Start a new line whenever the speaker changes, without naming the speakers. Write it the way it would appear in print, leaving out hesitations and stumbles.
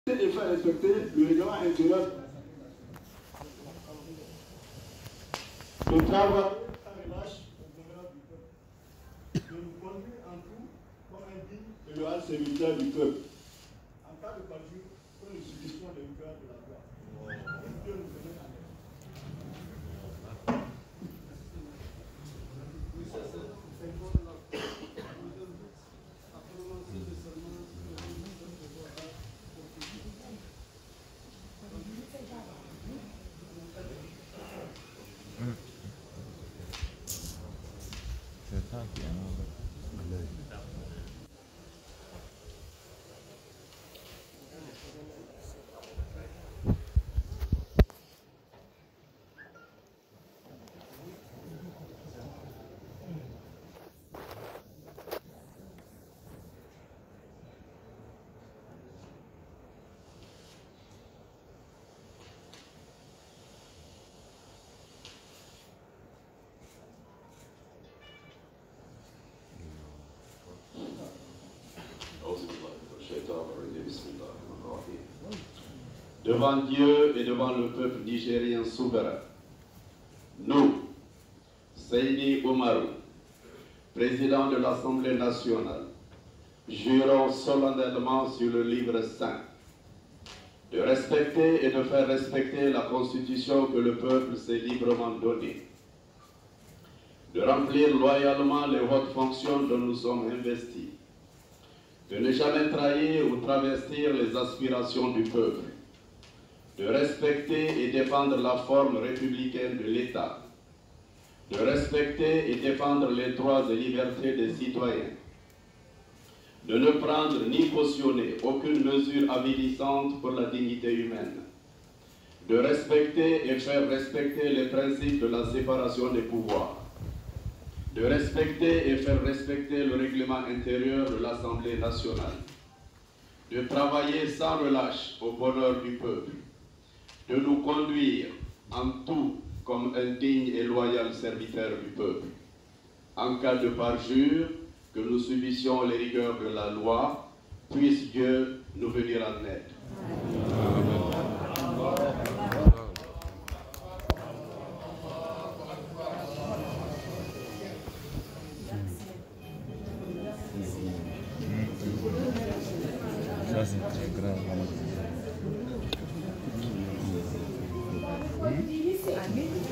Et faire respecter le règlement intérieur de travail sans relâche au bonheur du peuple, de nous conduire en tout comme un digne et loyal serviteur du peuple. En cas de parjure, que nous subissions les rigueurs de la loi. Dieu nous venait en aide.
C'est ça qui est mauvais.
Devant Dieu et devant le peuple nigérien souverain, nous, Seydi Oumarou, président de l'Assemblée nationale, jurons solennellement sur le livre saint de respecter et de faire respecter la Constitution que le peuple s'est librement donnée, de remplir loyalement les hautes fonctions dont nous sommes investis, de ne jamais trahir ou travestir les aspirations du peuple, de respecter et défendre la forme républicaine de l'État, de respecter et défendre les droits et libertés des citoyens, de ne prendre ni cautionner aucune mesure avilissante pour la dignité humaine, de respecter et faire respecter les principes de la séparation des pouvoirs, de respecter et faire respecter le règlement intérieur de l'Assemblée nationale, de travailler sans relâche au bonheur du peuple, de nous conduire en tout comme un digne et loyal serviteur du peuple. En cas de parjure, que nous subissions les rigueurs de la loi, puisse Dieu nous venir en aide.
Ça c'est très grave.
Amen.